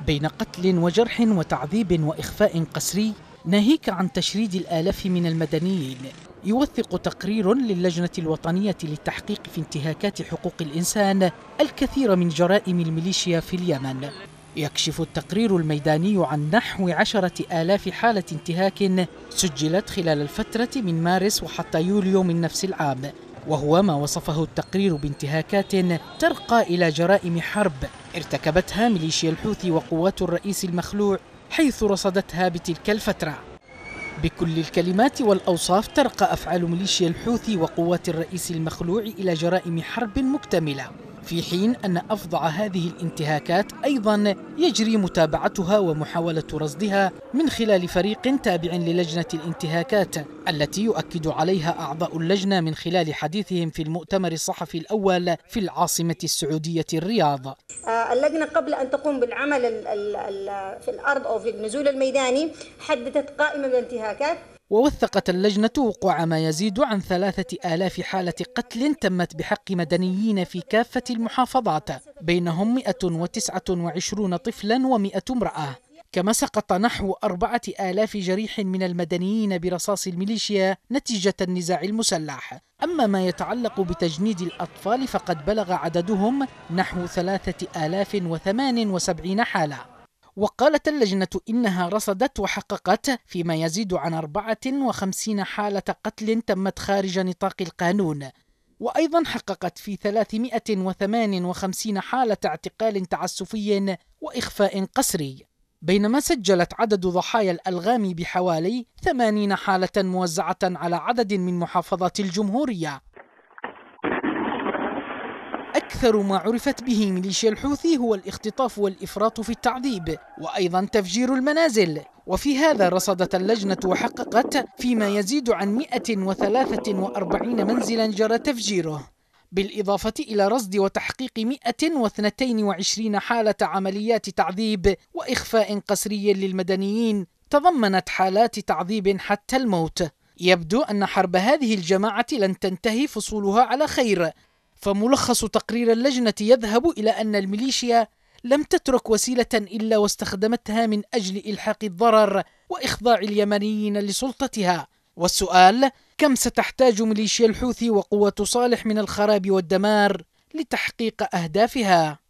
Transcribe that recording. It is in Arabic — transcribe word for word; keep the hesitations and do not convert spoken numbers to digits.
بين قتل وجرح وتعذيب وإخفاء قسري، ناهيك عن تشريد الآلاف من المدنيين، يوثق تقرير للجنة الوطنية للتحقيق في انتهاكات حقوق الإنسان الكثير من جرائم الميليشيا في اليمن. يكشف التقرير الميداني عن نحو عشرة آلاف حالة انتهاك سجلت خلال الفترة من مارس وحتى يوليو من نفس العام، وهو ما وصفه التقرير بانتهاكات ترقى إلى جرائم حرب ارتكبتها ميليشيا الحوثي وقوات الرئيس المخلوع حيث رصدتها بتلك الفترة. بكل الكلمات والأوصاف ترقى أفعال ميليشيا الحوثي وقوات الرئيس المخلوع إلى جرائم حرب مكتملة، في حين أن أفظع هذه الانتهاكات أيضا يجري متابعتها ومحاولة رصدها من خلال فريق تابع للجنة الانتهاكات التي يؤكد عليها أعضاء اللجنة من خلال حديثهم في المؤتمر الصحفي الأول في العاصمة السعودية الرياض. اللجنة قبل أن تقوم بالعمل في الأرض أو في النزول الميداني حددت قائمة بالانتهاكات، ووثقت اللجنة وقوع ما يزيد عن ثلاثة آلاف حالة قتل تمت بحق مدنيين في كافة المحافظات، بينهم مئة وتسعة وعشرين طفلا ومئة امرأة، كما سقط نحو أربعة آلاف جريح من المدنيين برصاص الميليشيا نتيجة النزاع المسلح. أما ما يتعلق بتجنيد الأطفال فقد بلغ عددهم نحو ثلاثة آلاف وثمان وسبعين حالة. وقالت اللجنة إنها رصدت وحققت فيما يزيد عن أربعة وخمسين حالة قتل تمت خارج نطاق القانون، وأيضا حققت في ثلاثمئة وثمان وخمسين حالة اعتقال تعسفي وإخفاء قسري، بينما سجلت عدد ضحايا الألغام بحوالي ثمانين حالة موزعة على عدد من محافظات الجمهورية. أكثر ما عرفت به ميليشيا الحوثي هو الاختطاف والإفراط في التعذيب وأيضا تفجير المنازل، وفي هذا رصدت اللجنة وحققت فيما يزيد عن مئة وثلاثة وأربعين منزلا جرى تفجيره، بالإضافة إلى رصد وتحقيق مئة واثنين وعشرين حالة عمليات تعذيب وإخفاء قسري للمدنيين تضمنت حالات تعذيب حتى الموت. يبدو أن حرب هذه الجماعة لن تنتهي فصولها على خير، فملخص تقرير اللجنة يذهب إلى أن الميليشيا لم تترك وسيلة إلا واستخدمتها من أجل إلحاق الضرر وإخضاع اليمنيين لسلطتها. والسؤال: كم ستحتاج ميليشيا الحوثي وقوة صالح من الخراب والدمار لتحقيق أهدافها؟